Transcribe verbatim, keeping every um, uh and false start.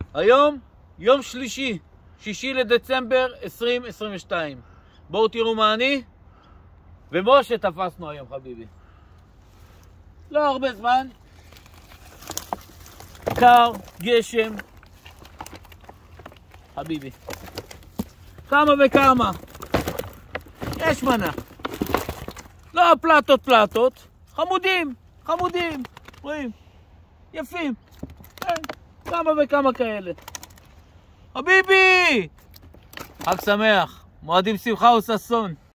היום יום שלישי, שישי לדצמבר עשרים עשרים ושתיים. בואו תראו מה אני ומשה תפסנו היום, חביבי. לא הרבה זמן, קר, גשם, חביבי. כמה וכמה. יש מנה. לא פלטות פלטות, חמודים, חמודים, רואים? יפים. כן, כמה וכמה כאלה. חביבי! חג שמח, מועדים שמחה וששון.